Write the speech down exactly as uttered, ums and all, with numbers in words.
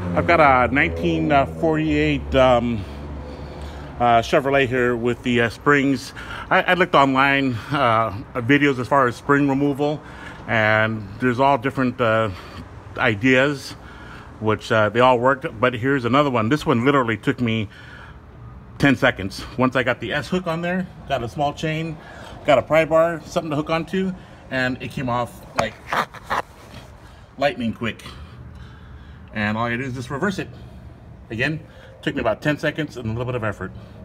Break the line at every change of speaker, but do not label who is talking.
I've got a nineteen forty-eight um, uh, Chevrolet here with the uh, springs. I, I looked online uh, videos as far as spring removal, and there's all different uh, ideas, which uh, they all worked. But here's another one. This one literally took me ten seconds. Once I got the S hook on there, got a small chain, got a pry bar, something to hook onto, and it came off like lightning quick. And all I do is just reverse it. Again, took me about ten seconds and a little bit of effort.